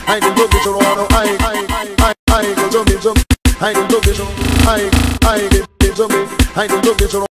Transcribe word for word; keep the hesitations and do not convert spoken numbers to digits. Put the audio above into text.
I can look at your auto, I, I, I, I, I, go to me, to me, I can look at your, I, I, get to me, I can look at your